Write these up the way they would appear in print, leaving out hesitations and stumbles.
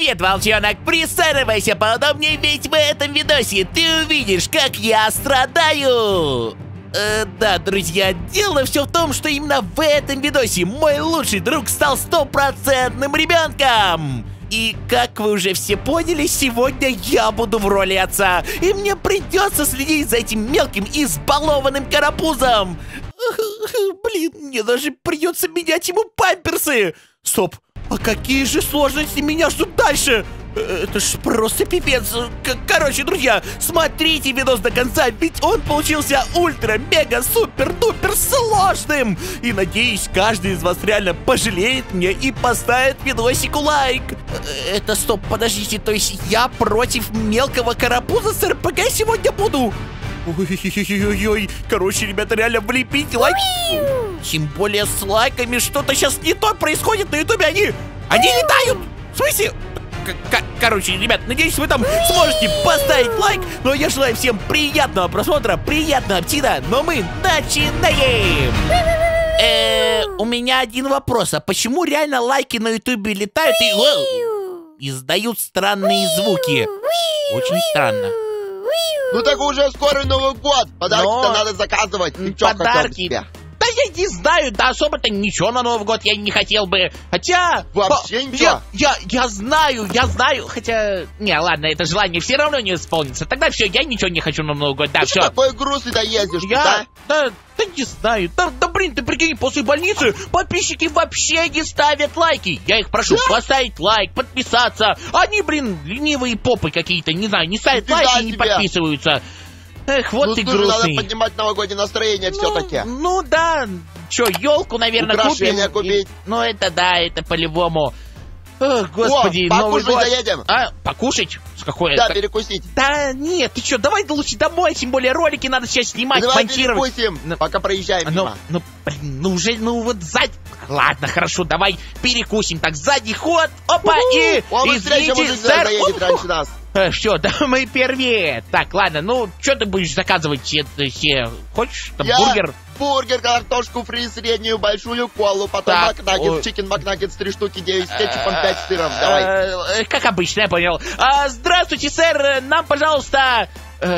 Привет, волчонок! Присаживайся поудобнее, ведь в этом видосе ты увидишь, как я страдаю! Да, друзья, дело все в том, что именно в этом видосе мой лучший друг стал стопроцентным ребенком! И как вы уже все поняли, сегодня я буду в роли отца, и мне придется следить за этим мелким избалованным карапузом! Блин, мне даже придется менять ему памперсы! Стоп! А какие же сложности меня ждут дальше? Это ж просто пипец. Короче, друзья, смотрите видос до конца, ведь он получился ультра-мега-супер-дупер сложным. И надеюсь, каждый из вас реально пожалеет меня и поставит видосику лайк. Это стоп, подождите, то есть я против мелкого карапуза с РПГ сегодня буду? Ой-ой-ой-ой, короче, ребята, реально влепите лайк. Тем более с лайками что-то сейчас не то происходит на ютубе, они летают. В смысле? Короче, ребят, надеюсь, вы там сможете поставить лайк. Но я желаю всем приятного просмотра, приятного аппетита. Но мы начинаем. У меня один вопрос. А почему реально лайки на ютубе летают и издают странные звуки? Очень странно. Ну так уже скоро Новый год. Подарки-то надо заказывать. Ты чё хотел себе? Да я не знаю, да особо-то ничего на Новый год я не хотел бы. Хотя... Вообще ничего? Я знаю. Хотя... Не, ладно, это желание все равно не исполнится. Тогда все, я ничего не хочу на Новый год. Да, все. Ты такой грустный-то ездишь, да? Да не знаю. Да блин, ты прикинь, после больницы подписчики вообще не ставят лайки. Я их прошу поставить лайк, подписаться. Они, блин, ленивые попы какие-то, не знаю, не ставят лайки и не подписываются. Эх, вот ты грустный. Надо поднимать новогоднее настроение все-таки. Ну да, что, елку, наверное, украшения купить. Ну это да, это по-любому. Ох, господи, Новый год. Заедем. А, покушать? С какой? Да, перекусить. Да нет, ты что, давай лучше домой, тем более ролики надо сейчас снимать, давай монтировать. Перекусим, пока проезжаем мимо. Ну вот сзади. Ладно, хорошо, давай перекусим. Так, сзади ход, опа, извините, сэр. Заедет раньше нас. Все, да мы первее. Так, ладно, ну, что ты будешь заказывать все? Хочешь там бургер? Бургер, картошку фри, среднюю, большую колу, потом макнаггетс, чикен макнаггетс 3 штуки, 9 с кетчупом, 5 с сыром. Давай. Как обычно, я понял. Здравствуйте, сэр, нам, пожалуйста,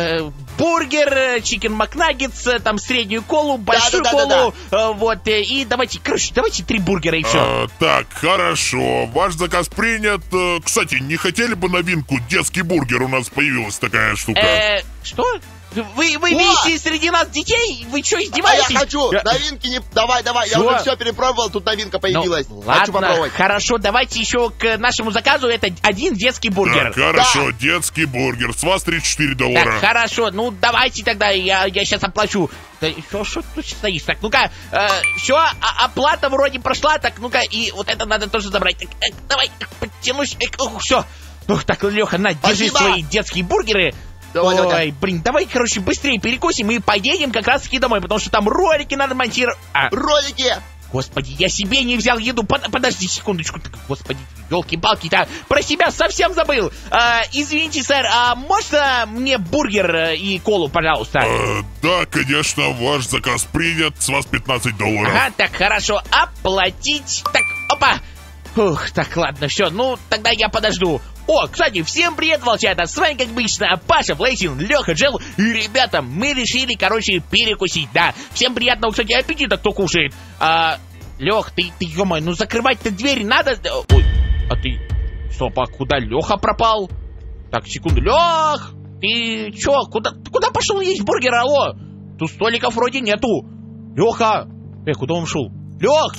бургер, чикен макнаггетс, там среднюю колу, большую колу, вот, и давайте 3 бургера и все. Так, хорошо, ваш заказ принят. Кстати, не хотели бы новинку? Детский бургер, у нас появилась такая штука. Что? Вы видите среди нас детей? Вы что, издеваетесь? А я хочу! Новинки не... Давай, я уже все перепробовал, тут новинка появилась. Хочу попробовать. Хорошо, давайте еще к нашему заказу это один детский бургер. Так, хорошо, детский бургер. С вас $34. Так, хорошо, ну давайте тогда, я сейчас оплачу. Что тут стоишь? Так, ну-ка, все, оплата вроде прошла, так, ну-ка, и вот это надо тоже забрать. Так, давай, подтянусь, все. Так, Леха, на, держи свои детские бургеры. Ой, блин, давай, короче, быстрее перекусим и поедем как раз-таки домой, потому что там ролики надо монтировать. Ролики! Господи, я себе не взял еду. Подожди секундочку. Господи, елки-палки-то, про себя совсем забыл. Извините, сэр, а можно мне бургер и колу, пожалуйста? Да, конечно, ваш заказ принят. С вас $15. Ага, так, хорошо, оплатить. Так, опа. Ух, так, ладно, все, ну, тогда я подожду. О, кстати, всем привет, волчата, с вами, как обычно, Паша, Флейсин, Леха, Джел. И, ребята, мы решили, короче, перекусить, да. Всем приятного, кстати, аппетита, кто кушает. Лех, ты ё-моё, ну закрывать-то дверь надо. Ой, а ты... Стоп, а куда Леха пропал? Так, секунду, Лех, ты чё, куда пошел есть бургер, алло? Тут столиков вроде нету. Леха, куда он шел? Лех,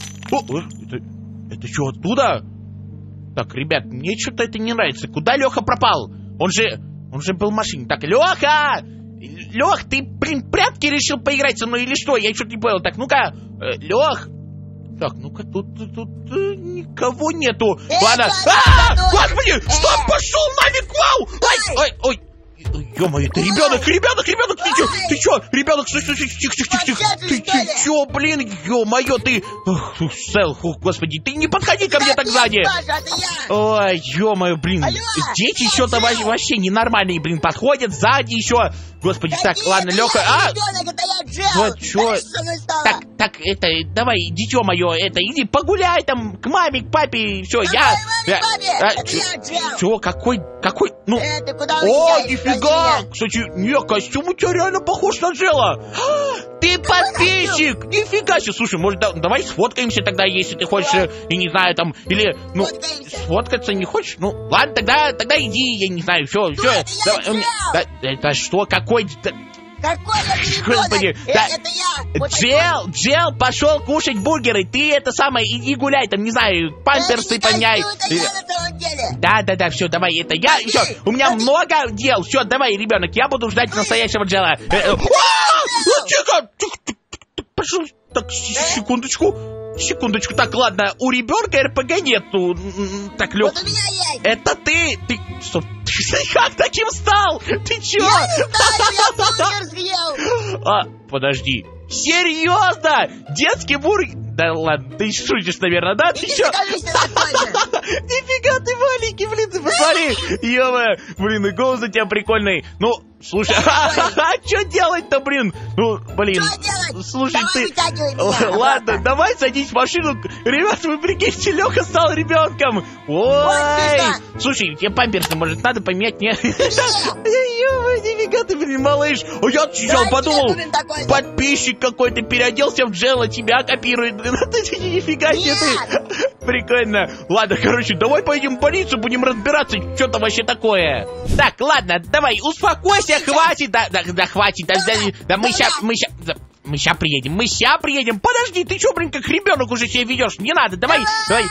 это что, оттуда? Так, ребят, мне что-то это не нравится. Куда Леха пропал? Он же был в машине. Так, Леха! Лех, ты, блин, прятки решил поиграть со мной или что? Я что-то не понял. Так, ну-ка, Лех. Так, ну-ка, тут никого нету. Ладно. Господи, стоп, пошел нафиг, вау! Ой. Ё-моё, это ребенок, ты чё? Ребенок, тихо. Ты чё, блин, ё-моё, ты... Господи, ты не подходи ко мне так сзади. Ой, ё-моё, блин, дети что-то вообще ненормальные, блин, подходят сзади еще. Господи, так, ладно, Леха, Вот чё? Так, это, давай, дитё мое, это, иди погуляй там к маме, к папе, все, я... Чё, какой, ну... О, нифига! Кстати, не, костюм у тебя реально похож на Джела. Ты подписчик! Нифига себе! Слушай, может, давай сфоткаемся тогда, если ты хочешь, я не знаю, там, или, ну, сфоткаться не хочешь? Ну, ладно, тогда иди, я не знаю, все. Это что, какой... Господи, Джел пошел кушать бургеры, ты это самое, иди гуляй, там, не знаю, памперсы поменяй. Да, все, давай, это я, все, у меня много дел, все, давай, ребенок, я буду ждать настоящего Джела. Тихо, пошел, так, секундочку, так, ладно, у ребенка РПГ нету, так, Лёх. Вот у меня есть. Это ты, что, ты как таким стал? Ты чё? Я бургер съел. Подожди, серьезно? Детский бургер? Да ладно, ты шутишь, наверное, да? Ты чё? Нифига ты маленький, блин, ты посмотри. Ё-моё, блин, и голос у тебя прикольный. Ну, слушай, что делать-то, блин? Ну, блин, слушай, ты... Ладно, давай садись в машину. Ребята, вы прикиньте, Леха стал ребенком. Ой, слушай, тебе памперсы, может, надо поменять? Нет? Ё-моё, нифига ты, блин, малыш. Я сейчас подумал, подписчик какой-то переоделся в Джела, тебя копирует. Нифига себе ты. Прикольно. Ладно, короче, давай пойдем в больницу, будем разбираться, что там вообще такое. Так, ладно, давай, успокойся, хватит. Да, хватит. Да, мы ща приедем. Подожди, ты что, блин, как ребенок уже себя ведешь? Не надо, давай.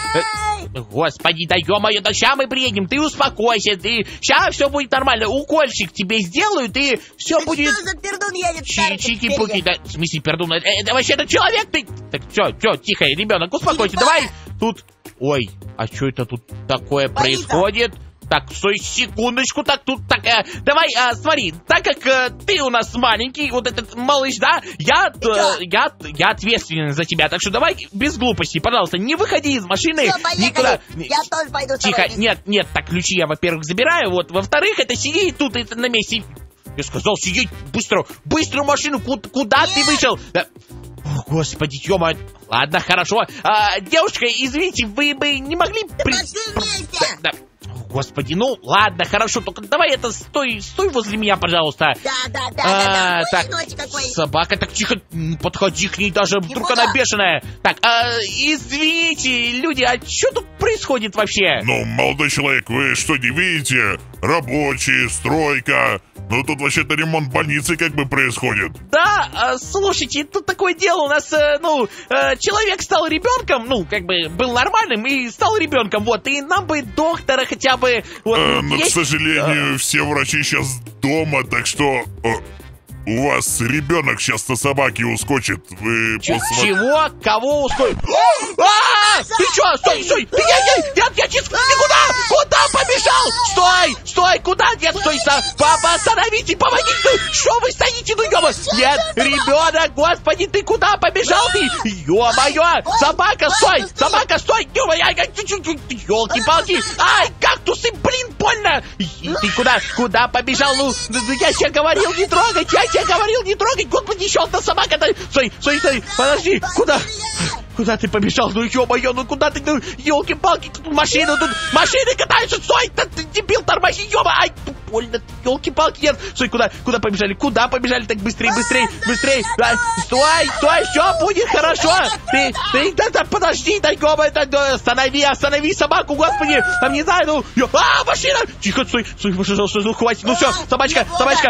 Господи, да ё-моё, да ща мы приедем, ты успокойся, ща все будет нормально. Укольчик тебе сделают, и все будет... Что за пердун едет? Чики-пуки, да, в смысле пердун? Это вообще-то человек, ты... Так, все, тихо, ребенок, успокойся, давай. Тут... Ой, а что это тут такое происходит? Так, стой, секундочку, так, тут, так, давай, смотри, так как ты у нас маленький, вот этот малыш, да, я ответственен за тебя, так что давай без глупостей, пожалуйста, не выходи из машины. Всё, никуда. Я тоже пойду с тобой. Тихо, нет, так, ключи я, во-первых, забираю, вот, во-вторых, это сиди тут, это на месте. Я сказал сидеть быстро в машину, куда ты вышел? О, господи, ё-моё. Ладно, хорошо. Девушка, извините, вы бы не могли... Да. Господи, ну ладно, хорошо, только давай это стой возле меня, пожалуйста. Да. Так, собака, так тихо, не подходи к ней даже, вдруг она бешеная. Так, извините, люди, а что тут происходит вообще? Ну, молодой человек, вы что, не видите? Рабочие, стройка. Ну, тут вообще-то ремонт больницы как бы происходит. Да, слушайте, тут такое дело, у нас, человек стал ребенком, ну, как бы был нормальным и стал ребенком, вот, и нам бы доктора хотя бы... Вот, но, к сожалению, все врачи сейчас дома, так что... У вас ребенок сейчас на собаке ускочит. Вы Чего? Кого ускочит? Ты что? Стой! Я чисто... Ты куда побежал? Стой! Куда? Нет, стой! Папа, остановите, помогите! Что вы стоите? Ну, ё-моё! Нет, ребенок, господи, ты куда побежал ты? Ё-моё! Собака, стой! Ё-моё! Ёлки-палки! Ай, кактусы, блин, больно! Ты куда побежал? Ну, я тебе говорил не трогать! Господи, еще одна собака! Стой, подожди, куда ты побежал? Ну, ё-моё, ну куда ты? Ну, ёлки-палки, тут машины катаются! Стой, ты дебил, тормози, ё-моё! Ай, больно, ёлки-палки, нет! Стой, куда побежали? Так быстрее! Стой, все будет хорошо! Ты, подожди, да, ё-моё, останови собаку, господи! Там, не знаю, машина! Тихо, стой, пожалуйста, ну, хватит, ну все, собачка!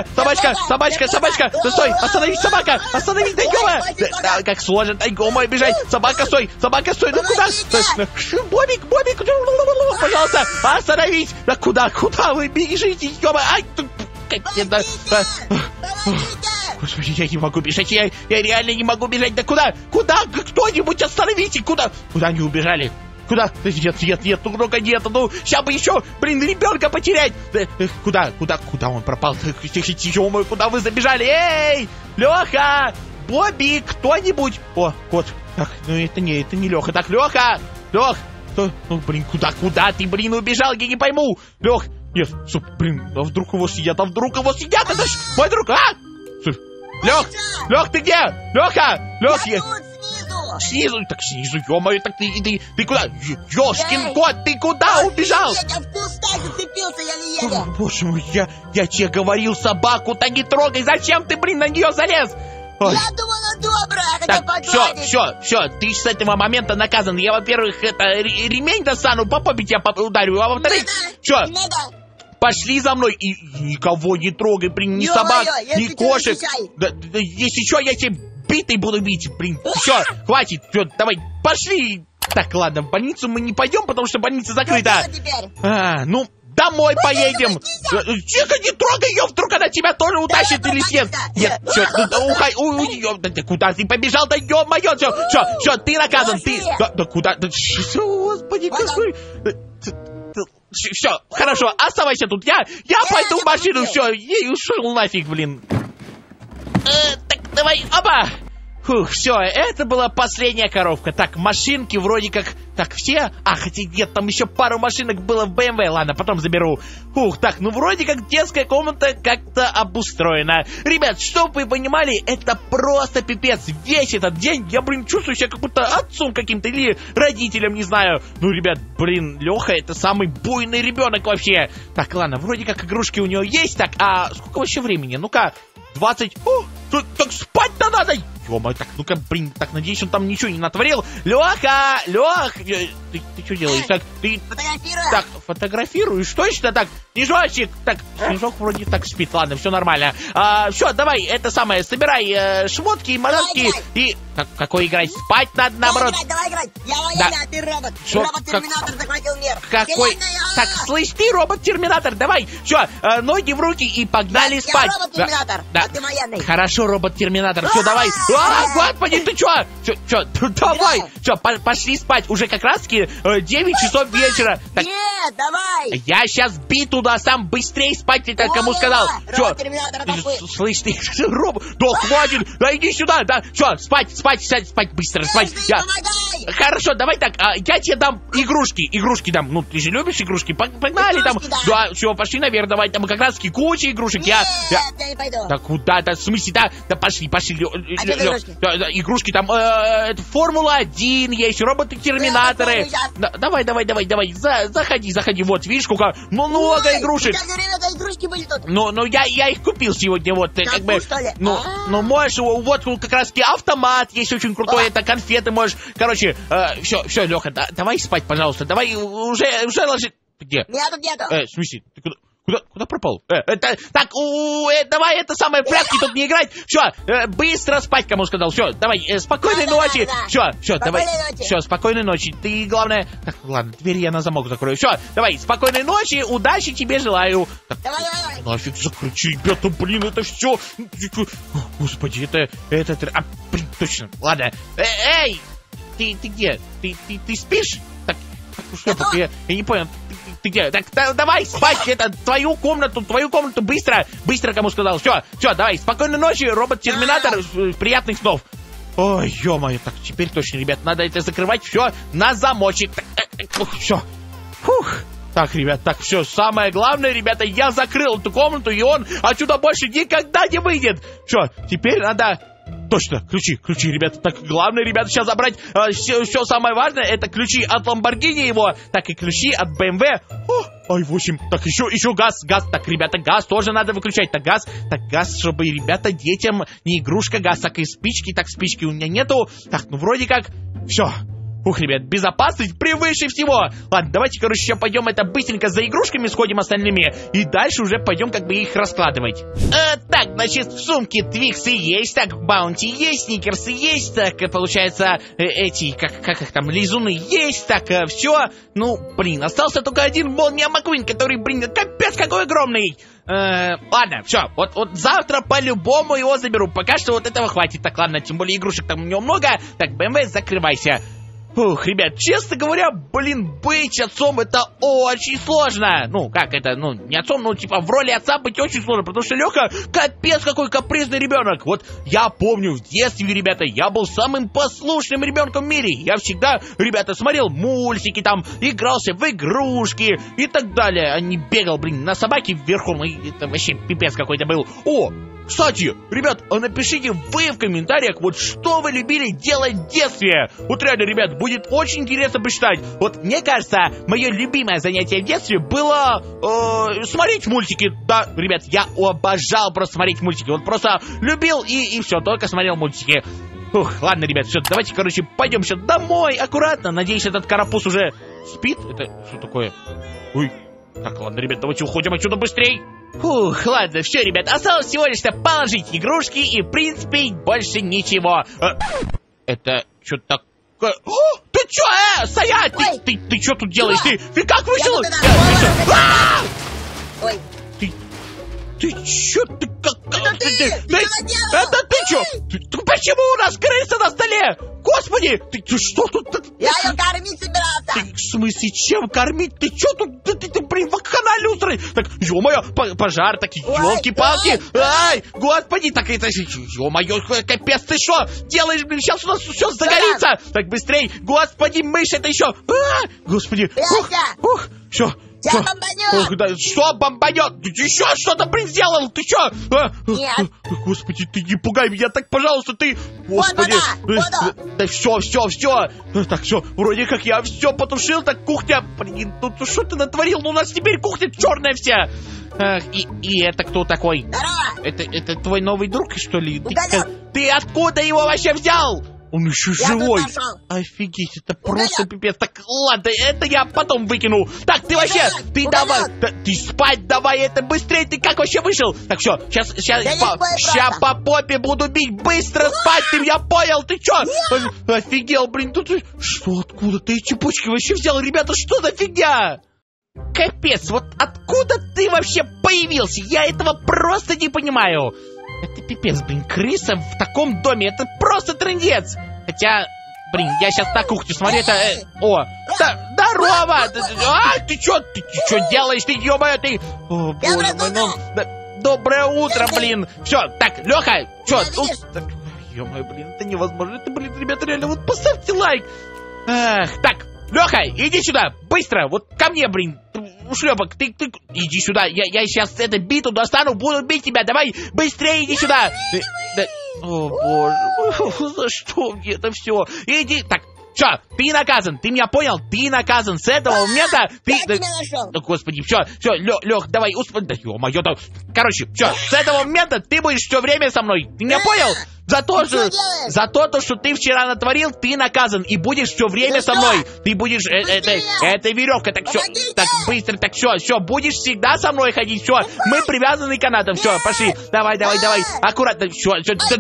Да стой, остановись, собака! Остановись, да, ё-моё! Как сложно, да, ё-моё, бежать! Собака, стой, ну куда? Бобик, пожалуйста, остановись! Да куда вы бежите, ё-моё? Ай, Господи, я не могу бежать, я реально не могу бежать. Да куда? Кто-нибудь остановите, куда они убежали? Куда? Нет, ну, сейчас бы еще, блин, ребенка потерять. Куда он пропал? Тихо, куда вы забежали? Эй, Леха, Бобби, кто-нибудь? О, кот. Так, ну это не Леха. Так, Лех, ну, блин, куда ты, блин, убежал? Я не пойму. Лех, нет, блин, а вдруг его съедят? Это ж мой друг, Лех, ты где? Леха! Лех, Я тут снизу. снизу, так снизу, ё-моё, так ты куда? Ёшкин кот, ты куда убежал? Я в кустах зацепился, еле-еле. О, боже мой, я тебе говорил, собаку-то не трогай, зачем ты, блин, на нее залез? Ой. Я думала, добрая, хотя Так, погладить. все, ты с этого момента наказан. Я, во-первых, ремень достану, по попе тебя ударю, а во-вторых, все, Не надо. пошли за мной и никого не трогай, блин, ни Ё-моё, собак, если ни ты кошек. отвечай. Да, если что, я тебе битой буду бить, блин. Все, хватит, все, давай, пошли. Так, ладно, в больницу мы не пойдем, потому что больница закрыта. Что теперь? Ну, домой поедем. Тихо, не трогай ее, вдруг она тебя тоже утащит или съест. Нет, все, куда ты побежал? Да ё-моё, все, ты наказан, ты. Да куда? Господи, какой... Все, хорошо, оставайся тут. Я пойду в машину, все, и ушел нафиг, блин. Так, давай, оба. Фух, все, это была последняя коровка. Так, машинки вроде как... Так, все? А, хотя нет, там еще пару машинок было в BMW. Ладно, потом заберу. Фух, так, ну вроде как детская комната как-то обустроена. Ребят, чтоб вы понимали, это просто пипец. Весь этот день я, блин, чувствую себя как будто отцом каким-то или родителем, не знаю. Ну, ребят, блин, Леха это самый буйный ребенок вообще. Так, ладно, вроде как игрушки у него есть. Так, а сколько вообще времени? Ну-ка, 20... О, так спать-то надо! Ё-моё, так, ну-ка, блин, так, надеюсь, он там ничего не натворил. Леха! Лех! Ты что делаешь? Так, ты... Фотографирую. Так, фотографируешь? Точно? Так, Снежочек! Так, Снежок вроде так спит, ладно, все нормально. Все, давай, это самое, собирай шмотки, морозки и... Какой играть? Спать надо, наоборот. Давай играть. Я военный, а ты робот. Робот-терминатор захватил мир. Какой? Так, слышь, ты робот-терминатор, давай. Все, ноги в руки и погнали спать. Я робот-терминатор, да. а ты военный. Хорошо, робот-терминатор, все, давай. Господи, ты что? Все, давай. Все, пошли спать. Уже как раз-таки 9 часов вечера. Так, нет, давай. Я сейчас биту сам быстрее спать, ты кому сказал. Все, слышь, ты робот. Да хватит, да иди сюда, да. Все, спать быстро, спать. Хорошо, давай так, я тебе дам игрушки дам. Ну, ты же любишь игрушки, погнали там. Да, все, пошли наверх, давай, там как раз куча игрушек. Нет, я не пойду. Да куда-то, в смысле, да пошли. Игрушки там, Формула-1 есть, роботы-терминаторы. Давай, заходи, вот, видишь, сколько много игрушек. Игрушки были тут. Ну, я их купил сегодня, вот, как бы. Ну, можешь, вот как раз таки автомат есть очень крутой, это конфеты можешь. Короче, все, Леха, давай спать, пожалуйста, давай уже ложи. Где? Меня тут нету. В смысле, ты куда пропал? Давай это самое, прятки тут не играть. Все, быстро спать, кому сказал. Все, давай, спокойной ночи. Все, давай. Все, спокойной ночи. Ты, главное... Так, ладно, дверь я на замок закрою. Все, давай, спокойной ночи, удачи тебе желаю. Давай. Нафиг закрути, ребята, блин, это все. Господи, это... блин, точно. Ладно. Эй, ты где? Ты спишь? Так, что я не понял. Ты где? Так, давай спать, это твою комнату, быстро, кому сказал. Все, давай, спокойной ночи, робот-терминатор, приятных снов. Ой, ё-моё, так, теперь точно, ребят, надо это закрывать, все, на замочек. Все, фух. Так, ребят, так, все, самое главное, ребята, я закрыл эту комнату, и он отсюда больше никогда не выйдет. Все, теперь надо... Точно, ключи, ребята. Так, главное, ребята, сейчас забрать все самое важное. Это ключи от Lamborghini его, так и ключи от BMW. i8. Так, еще газ. Так, ребята, газ тоже надо выключать. Так, газ, чтобы, ребята, детям не игрушка, газ. Так, и спички. Так, спички у меня нету. Так, ну, вроде как, все. Ух, ребят, безопасность превыше всего. Ладно, давайте, короче, сейчас пойдем это быстренько за игрушками сходим остальными. И дальше уже пойдем как бы их раскладывать. Так, значит, в сумке Твиксы есть, так, Баунти есть, Сникерсы есть, так, получается, эти, как их там, лизуны есть, так, все. Ну, блин, остался только один Молния Маккуин, который, блин, капец какой огромный. Ладно, все, вот завтра по-любому его заберу. Пока что вот этого хватит. Так, ладно, тем более игрушек там у него много. Так, BMW, закрывайся. Фух, ребят, честно говоря, блин, быть отцом это очень сложно. Ну, как это, ну, не отцом, ну, типа, в роли отца быть очень сложно, потому что Леха капец какой капризный ребенок. Вот я помню, в детстве, ребята, я был самым послушным ребенком в мире. Я всегда, ребята, смотрел мультики там, игрался в игрушки и так далее. А не бегал, блин, на собаке верхом, и это вообще пипец какой-то был. Кстати, ребят, напишите вы в комментариях, вот что вы любили делать в детстве. Вот реально, ребят, будет очень интересно почитать. Вот мне кажется, мое любимое занятие в детстве было смотреть мультики. Да, ребят, я обожал просто смотреть мультики. Вот просто любил и все, только смотрел мультики. Ух, ладно, ребят, все, давайте, короче, пойдем сейчас домой, аккуратно. Надеюсь, этот карапуз уже спит. Это что такое? Ой. Так, ладно, ребят, давайте уходим отсюда быстрей. Фух, ладно, все, ребят, осталось всего лишь положить игрушки и, в принципе, больше ничего. Это что такое? О, ты чё, стоять! Ты что тут делаешь? Ты как вышел? Ой. Ты чё? Ты как? Это ты чё? Почему у нас крыса на столе? Господи, ты что тут? Я ее кормить собирался. Ты, в смысле, чем кормить? Ты чё тут? Ты блин, вакханалия устроил. Так, ё-моё, пожар, так, ёлки-палки. Ай, господи, так это же, ё-моё, капец, ты что делаешь, блин, сейчас у нас все загорится. Так, быстрей, господи, мышь, это еще. Господи, ух, все. Тебя бомбанет! Ох, да, что бомбанет? Ты еще что-то, блин, сделал? Ты что? Нет. Господи, ты не пугай меня так, пожалуйста, ты... Господи. Вода. Да все. Так, все, вроде как я все потушил, так кухня... Блин, ну что ты натворил? Ну у нас теперь кухня черная вся. Ах, и это кто такой? Здорово. Это твой новый друг, что ли? Ты откуда его вообще взял? Он еще живой. Офигеть, это просто пипец. Так, ладно, это я потом выкину. Так, ты вообще, ты давай, ты спать давай, это быстрее, ты как вообще вышел? Так, все, сейчас по попе буду бить, быстро спать, ты меня понял, ты че? Офигел, блин, тут что, откуда ты эти пучки вообще взял? Ребята, что за фигня? Капец, вот откуда ты вообще появился? Я этого просто не понимаю. Это пипец, блин, крыса в таком доме, это просто трындец. Хотя, блин, я сейчас на кухню смотрю, это... здорово! Ты что делаешь, ты, ё-моё, ты... О, боже мой, ну... Доброе утро, блин! Все, так, Леха, что? Ё-моё, блин, это невозможно, это, блин, ребята, реально, вот поставьте лайк. Так, Леха, иди сюда, быстро, вот ко мне, блин. Ушлепок, ты иди сюда, я сейчас биту достану, буду бить тебя, давай, быстрее иди сюда. О, боже, за что мне это все? Иди, так, все, ты наказан, ты меня понял? Ты наказан, с этого момента ты... Господи, все, Лех, давай, да, ё-моё, да. Короче, все, с этого момента ты будешь все время со мной, ты меня понял? За то, что ты вчера натворил, ты наказан и будешь все время со мной. Ты будешь, это веревка, так все, так быстро, так все, будешь всегда со мной ходить, все. Мы привязаны канатом, все, пошли, давай, аккуратно, все,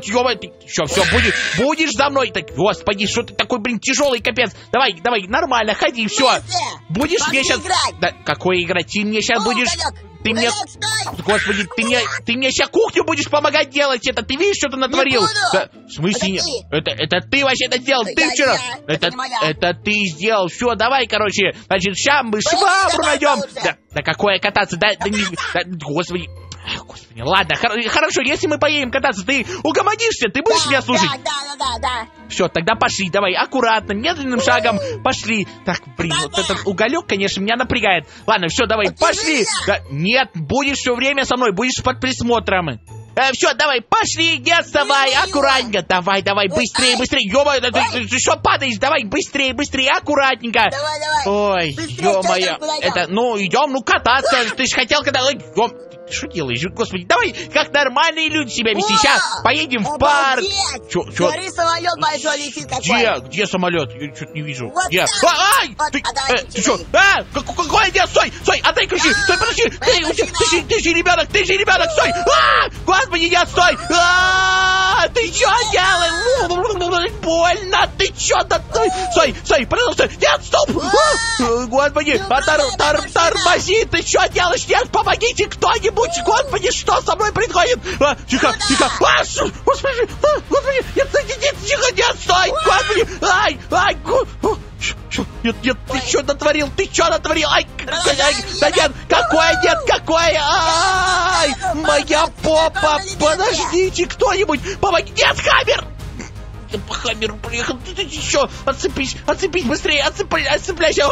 будешь за мной, так, господи, что ты такой, блин, тяжелый, капец. Давай, нормально, ходи, все. Будешь мне сейчас, да, какой играть, ты мне сейчас будешь. Ты мне... Господи, ты мне сейчас кухню будешь помогать делать это. Ты видишь, что ты натворил? Да, в смысле? Это ты вообще это сделал? Ты вчера? Это ты сделал. Все, давай, короче. Значит, сейчас мы швабру найдем. Да какое кататься? Господи. Господи, ладно, хорошо, если мы поедем кататься, ты угомонишься, ты будешь меня слушать? Да. Все, тогда пошли, давай, аккуратно, медленным шагом, пошли. Так, блин, вот этот уголек, конечно, меня напрягает. Ладно, все, давай, пошли. Да, нет, будешь все время со мной, будешь под присмотром. Все, давай, пошли, не отставай, аккуратненько. Давай, быстрее. Ё-моё, ты что падаешь? Давай, быстрее, аккуратненько. Давай. Ой, ё-моё, это, идем, кататься. Ты же хотел кататься. Ты что делаешь? Господи, давай, как нормальные люди себя вести. Сейчас поедем в парк. Смотри, самолет большой летит такой. Где самолет? Я что-то не вижу. Вот Где? ай! Ты что? Какой где? Стой, отдай ключи. Стой, подожди. Ты же ребенок, стой. Господи, нет, стой. Ты что делаешь? Больно. Ты что? Стой, пожалуйста. Нет, стоп. Господи, тормози. Ты что делаешь? Нет, помогите кто-нибудь. Господи, что со мной происходит? Тихо. Господи, нет, тихо, нет, стой. Господи, ай. Нет, ты что натворил? Ай, да нет, какой? Ай, моя попа, подождите, кто-нибудь, помоги, нет, Хаммер! Хаммер приехал, ты еще, отцепись, быстрее, отцепляйся,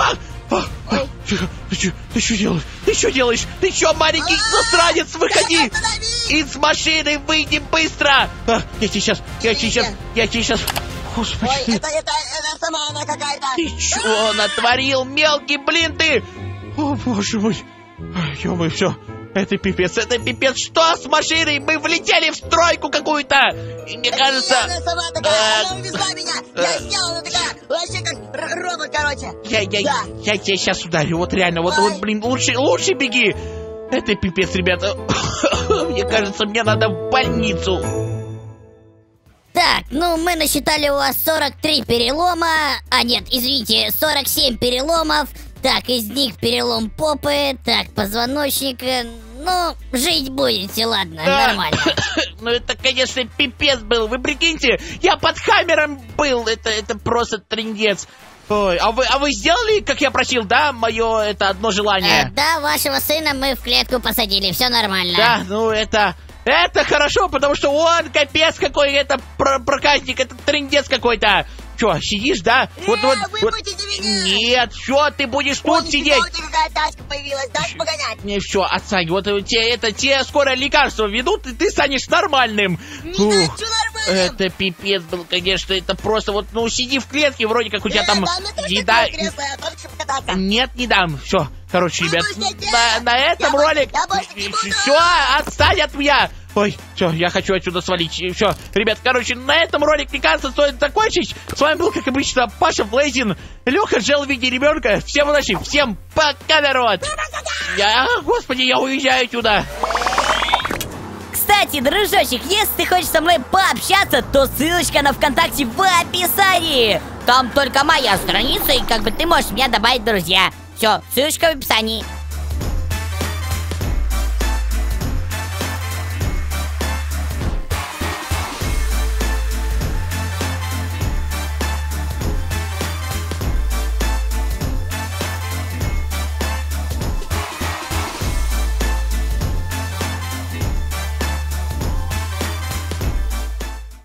Ты что делаешь? Ты что делаешь? Ты что, маленький засранец, выходи! Из машины выйди быстро! Я тебе сейчас... Господи, Ой, это сама она какая-то. ты что натворил, мелкий, блин ты? О, боже мой. Ё-моё, все. Это пипец. Что с машиной? Мы влетели в стройку какую-то. И мне кажется... Она сама такая, она увезла меня. Я сделала, она такая, вообще как робот, короче. Я тебя сейчас ударю. Вот реально, вот, блин, лучше беги. Это пипец, ребята. Мне кажется, мне надо в больницу. Так, ну мы насчитали у вас 43 перелома. А нет, извините, 47 переломов. Так, из них перелом попы. Так, позвоночника. Ну, жить будете, ладно, нормально. Ну это, конечно, пипец был. Вы прикиньте, я под Хаммером был. Это просто трындец. Ой, а вы сделали, как я просил, да, мое это одно желание? Да, вашего сына мы в клетку посадили, все нормально. Да, ну это хорошо, потому что он капец какой, это проказник, это трындец какой-то. Че, сидишь, да? Вот. Нет, все, ты будешь тут сидеть. Какая тачка появилась, дашь погонять? Не, все, отстань, вот тебе скоро лекарства ведут, и ты станешь нормальным. Нормальным. Это пипец был, конечно, это просто вот, ну, сиди в клетке, вроде как у тебя там еда... Нет, не дам, все, короче, ребят, на этом ролик... Все, отстань от меня! Ой, все, я хочу отсюда свалить. Все, ребят, короче, на этом ролик, мне кажется, стоит закончить. С вами был, как обычно, Паша Блейзин, Леха Джел в виде ребенка. Всем удачи, всем пока, народ! Господи, я уезжаю отсюда. Кстати, дружочек, если ты хочешь со мной пообщаться, то ссылочка на ВКонтакте в описании. Там только моя страница, и как бы ты можешь меня добавить в друзья. Все, ссылочка в описании.